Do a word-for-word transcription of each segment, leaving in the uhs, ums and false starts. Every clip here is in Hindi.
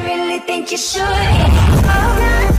really think you should.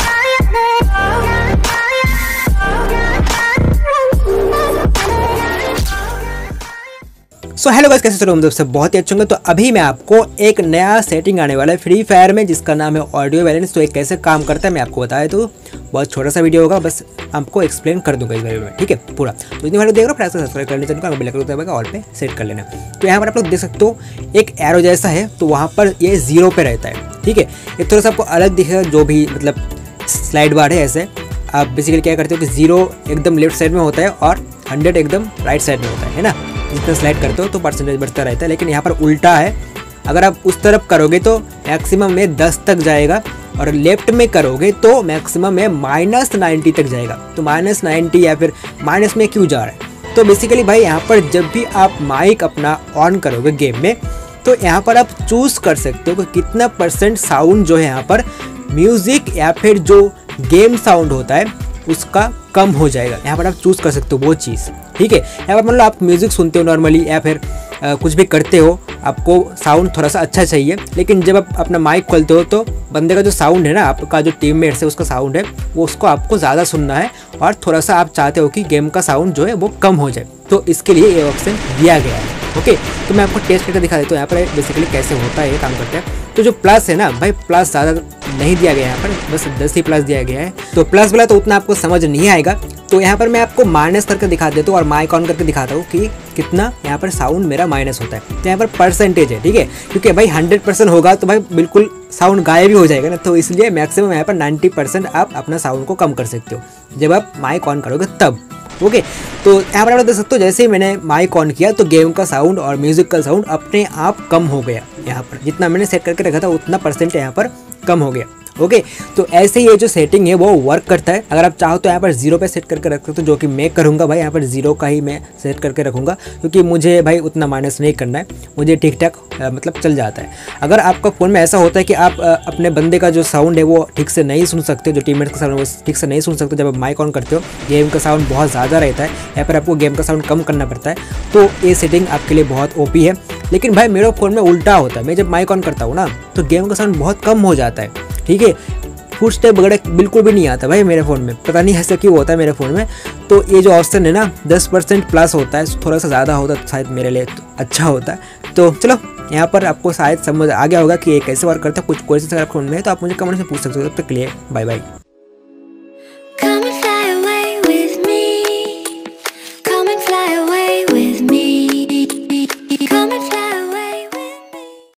So hello guys, कैसे चलो हम दोस्त बहुत ही अच्छे होंगे। तो अभी मैं आपको एक नया सेटिंग आने वाला है फ्री फायर में, जिसका नाम है ऑडियो बैलेंस। तो ये कैसे काम करता है मैं आपको बताया, तो बहुत छोटा सा वीडियो होगा, बस आपको एक्सप्लेन कर दूंगा इस वीडियो में, ठीक है पूरा। तो इतनी वीडियो देख रहे हो, फिर सब्सक्राइब कर लेना, बेल आइकन दबाकर ऑल पे सेट कर लेना। तो यहाँ पर आप लोग देख सकते हो एक एरो जैसा है, तो वहाँ पर ये जीरो पे रहता है, ठीक है। ये थोड़ा सा आपको अलग दिखेगा, जो भी मतलब स्लाइड बार है ऐसे। आप बेसिकली क्या करते हो कि जीरो एकदम लेफ्ट साइड में होता है और हंड्रेड एकदम राइट साइड में होता है, है ना। जितना स्लाइड करते हो तो परसेंटेज बढ़ता रहता है, लेकिन यहाँ पर उल्टा है। अगर आप उस तरफ करोगे तो मैक्सिमम में दस तक जाएगा, और लेफ्ट में करोगे तो मैक्सिमम में माइनस नाइन्टी तक जाएगा। तो माइनस नाइन्टी या फिर माइनस में क्यों जा रहा है, तो बेसिकली भाई यहाँ पर जब भी आप माइक अपना ऑन करोगे गेम में, तो यहाँ पर आप चूज़ कर सकते हो कि कितना परसेंट साउंड जो है यहाँ पर म्यूज़िक या फिर जो गेम साउंड होता है उसका कम हो जाएगा। यहाँ पर आप चूज़ कर सकते हो वो चीज़, ठीक है। यहाँ पर मान लो आप म्यूज़िक सुनते हो नॉर्मली, या फिर आ, कुछ भी करते हो, आपको साउंड थोड़ा सा अच्छा चाहिए, लेकिन जब आप अपना माइक खोलते हो तो बंदे का जो साउंड है ना, आपका जो टीममेट्स है उसका साउंड है, वो उसको आपको ज़्यादा सुनना है, और थोड़ा सा आप चाहते हो कि गेम का साउंड जो है वो कम हो जाए, तो इसके लिए ये ऑप्शन दिया गया है, ओके। तो मैं आपको टेस्ट करके दिखा देता हूँ यहाँ पर बेसिकली कैसे होता है, ये काम करता है। तो जो प्लस है ना भाई, प्लस ज़्यादा नहीं दिया गया यहाँ पर, बस दस ही प्लस दिया गया है। तो प्लस वाला तो उतना आपको समझ नहीं आएगा, तो यहाँ पर मैं आपको माइनस करके दिखा देता हूँ और माइक ऑन करके दिखाता हूँ कि कितना यहाँ पर साउंड मेरा माइनस होता है। तो यहाँ पर परसेंटेज है, ठीक है, क्योंकि भाई हंड्रेड परसेंट होगा तो भाई बिल्कुल साउंड गायब ही हो जाएगा ना, तो इसलिए मैक्सिमम यहाँ पर नाइन्टी परसेंट आप अपना साउंड को कम कर सकते हो जब आप माइक ऑन करोगे तब, ओके। तो यहाँ पर आप देख सकते हो, जैसे ही मैंने माइक ऑन किया तो गेम का साउंड और म्यूजिक का साउंड अपने आप कम हो गया। यहाँ पर जितना मैंने सेट करके रखा था उतना परसेंट यहाँ पर कम हो गया, ओके। तो ऐसे ही ये जो सेटिंग है वो वर्क करता है। अगर आप चाहो तो यहाँ पर जीरो पे सेट करके रख सकते हो, जो कि मैं करूँगा भाई, यहाँ पर जीरो का ही मैं सेट करके रखूँगा, क्योंकि मुझे भाई उतना माइनस नहीं करना है, मुझे ठीक ठाक मतलब चल जाता है। अगर आपका फ़ोन में ऐसा होता है कि आप आ, अपने बंदे का जो साउंड है वो ठीक से नहीं सुन सकते, जो टीममेट का साउंड वो ठीक से नहीं सुन सकते, जब आप माइक ऑन करते हो गेम का साउंड बहुत ज़्यादा रहता है, यहाँ पर आपको गेम का साउंड कम करना पड़ता है, तो ये सेटिंग आपके लिए बहुत ओपी है। लेकिन भाई मेरे फ़ोन में उल्टा होता है, मैं जब माइक ऑन करता हूँ ना तो गेम का साउंड बहुत कम हो जाता है, ठीक है। फुट स्टेप वगैरह बिल्कुल भी नहीं आता भाई मेरे फ़ोन में, पता नहीं ऐसा क्यों होता है मेरे फ़ोन में। तो ये जो ऑप्शन है ना दस परसेंट प्लस होता है, थोड़ा सा ज़्यादा होता है शायद मेरे लिए तो अच्छा होता है। तो चलो यहाँ पर आपको शायद समझ आ गया होगा कि ये कैसे वर्क करता है। कुछ क्वेश्चन अगर फ़ोन में है तो आप मुझे कमेंट में पूछ सकते हो। तब तक के लिए बाय बाय।